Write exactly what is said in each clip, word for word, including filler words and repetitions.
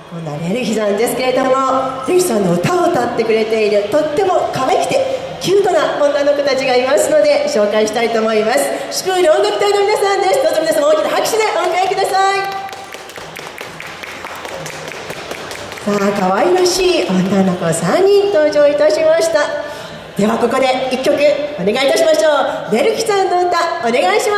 こんなレルヒさんですけれども、レルヒさんの歌を歌ってくれているとっても可愛くてキュートな女の子たちがいますので紹介したいと思います。シュプール音楽隊の皆さんです。どうぞ皆さん大きな拍手でお迎えください。さあ、可愛らしい女の子さんにん登場いたしました。ではここでいっきょくお願いいたしましょう。レルヒさんの歌お願いします。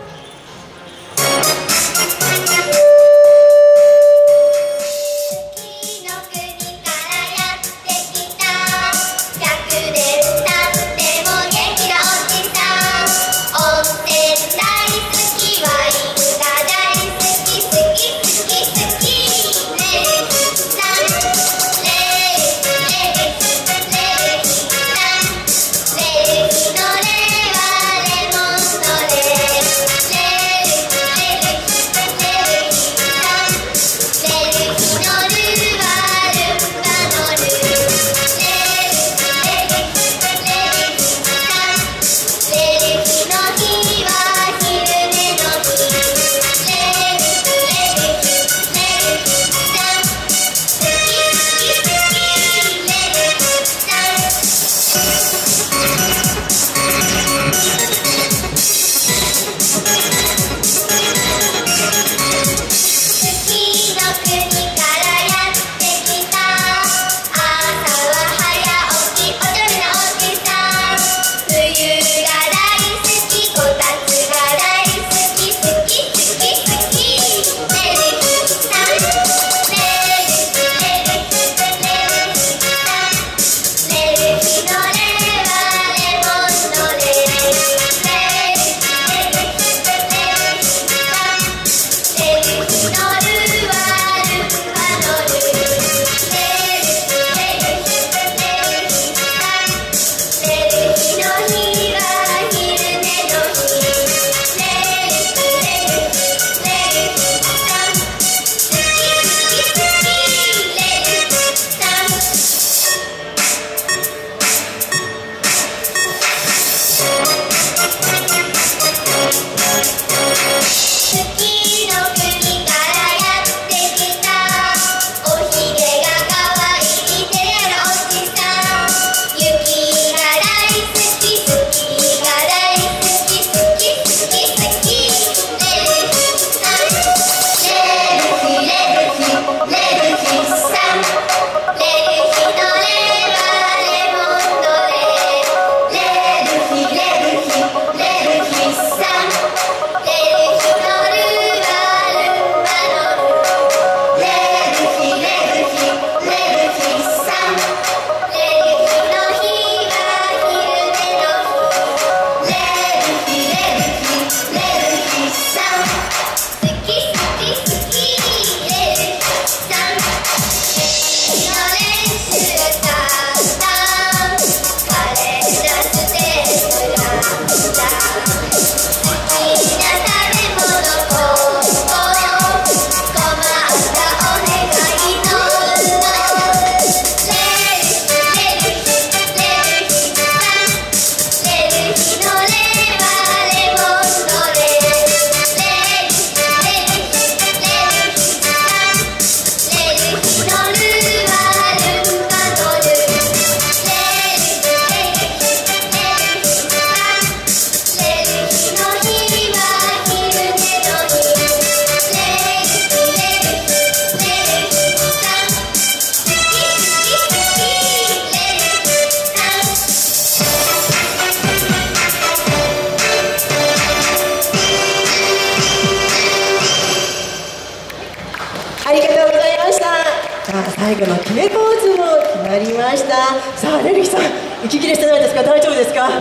最後の決めポーズも決まりました。さあ、レルヒさん、息切れしてないですか？大丈夫ですか？はい、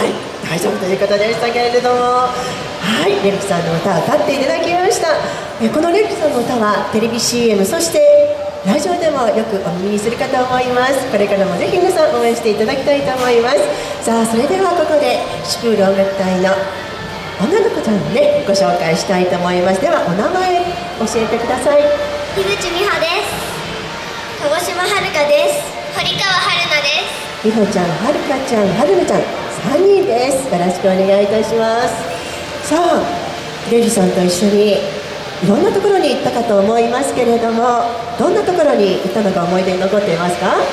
大丈夫ということでしたけれども、はい、レルヒさんの歌を歌っていただきました。えこのレルヒさんの歌はテレビ シーエム、そしてラジオでもよくお耳にするかと思います。これからもぜひ皆さん応援していただきたいと思います。さあ、それではここでシュプール音楽隊の女の子ちゃんをね、ご紹介したいと思います。ではお名前教えてください。 樋口美穂です。鹿児島遥です。堀川春菜です。 美穂ちゃん、はるかちゃん、はるなちゃん、さんにんです。よろしくお願いいたします。さあ、レルさんと一緒にいろんなところに行ったかと思いますけれども、どんなところに行ったのか思い出に残っていますか？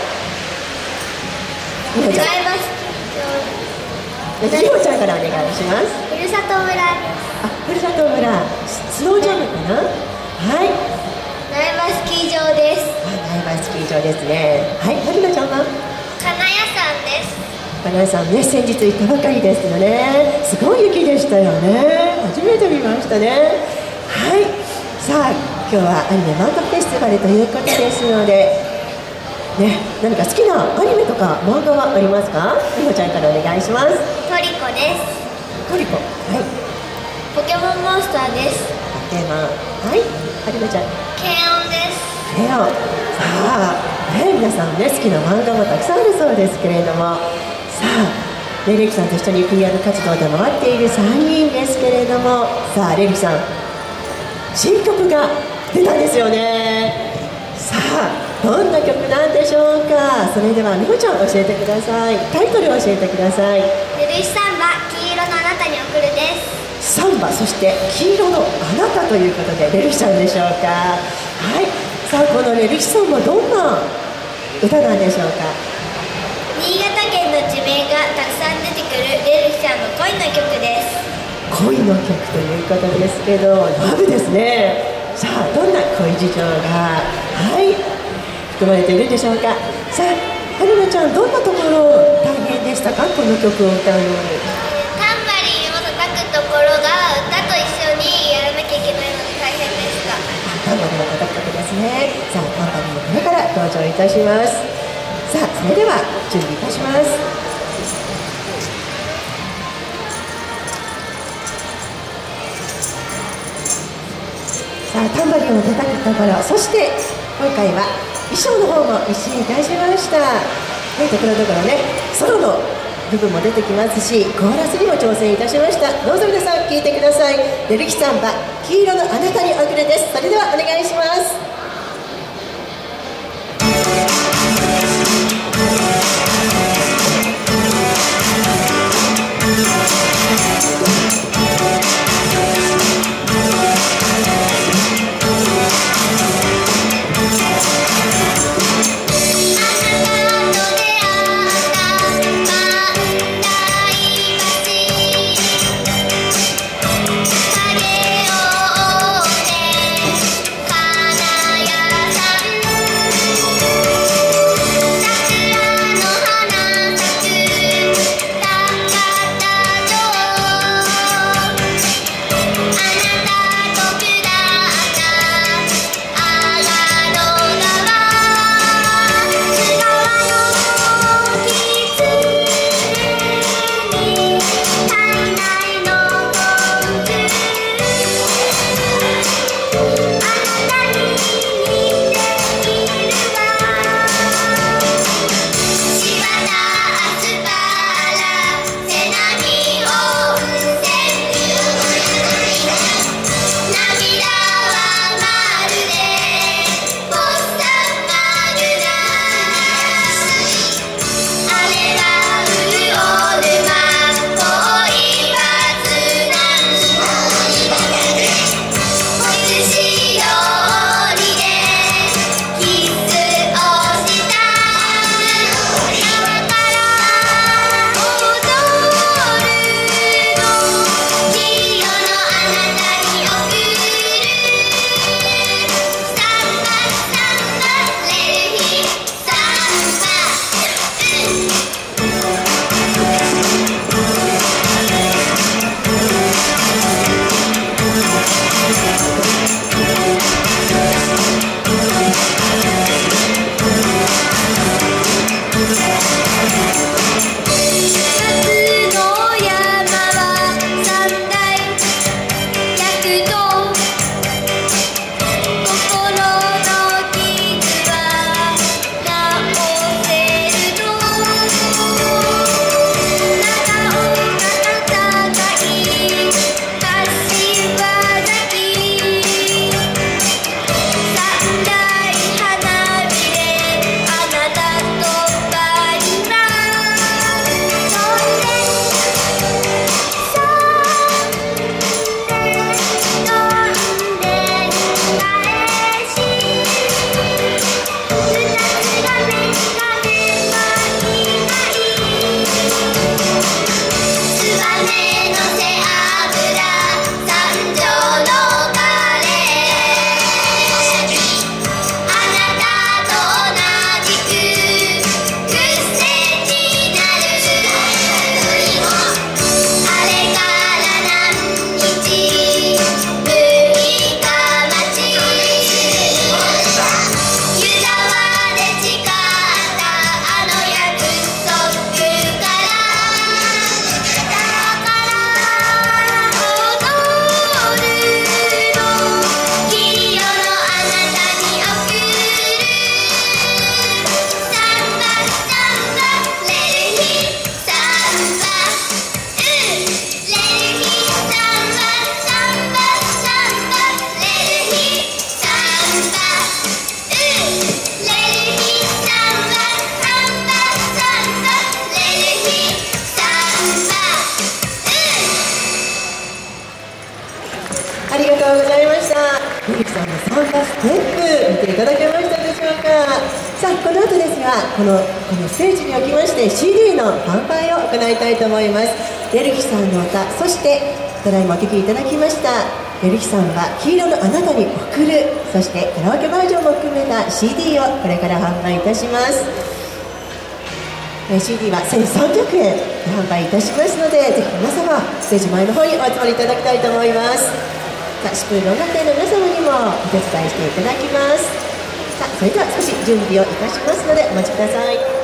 みほちゃん、みほちゃんからお願いします。 ふるさと村です。 あ、ふるさと村、スノージャムかな。はい。 苗場スキー場です。 あ、苗場スキー場ですね。はい、はるなちゃんは？ 金谷山です。 金谷さんね、先日行ったばかりですよね。すごい雪でしたよね。初めて見ましたね。はい。さあ、今日はアニメ漫画フェスティバルということですので、ね、何か好きなアニメとか漫画はありますか？みほちゃんからお願いします。 トリコです。 トリコ、はい。 ポケモンモンスターです。 ポケモン、はい。はるなちゃん。 ケンオンです。 ケンオン。さあ、ね、皆さんね、好きな漫画もたくさんあるそうですけれども、さあ、レレキさんと一緒に ピーアール 活動で回っているさんにんですけれども、さあ、レレキさん、新曲が出たんですよね。さあ、どんな曲なんでしょうか。それではみほちゃん教えてください。タイトルを教えてください。 ルルシサンバ黄色のあなたに送るです。 サンバ、そして黄色のあなたということでレルキさんでしょうか。はい。さあ、このレルキさんはどんな歌なんでしょうか。 新潟県の地名がたくさん出てくるレルキさんの恋の曲です。 恋の曲ということですけど、ラブですね。さあ、どんな恋事情が、はい、含まれているでしょうか。さあ、はるなちゃん、どんなところ大変でしたか、この曲を歌うのに。 タンバリンを叩くところが歌と一緒にやらなきゃいけないので大変でした。 タンバリンを叩く曲ですね。さあ、タンバリンをこれから登場いたします。さあ、それでは準備いたします。さあ、タンバリンを叩くところ、そして今回は衣装の方も一緒にいたしました。ね、ところどころね、ソロの部分も出てきますし、コーラスにも挑戦いたしました。どうぞ皆さん聴いてください。レルキサンバ黄色のあなたに送るです。それではお願いします。 影を追ってにはこのこのステージにおきまして シーディー の販売を行いたいと思います。レルヒさんの歌、そしてただいまお聴きいただきましたレルヒさんは黄色のあなたに送る、そしてカラオケバージョンも含めた シーディー をこれから販売いたします。 シーディー はせんさんびゃくえんで販売いたしますので、ぜひ皆様ステージ前の方にお集まりいただきたいと思います。さあ、シュプール音楽隊の皆様にもお手伝いしていただきます。さあ、それでは少し準備をいたしますのでお待ちください。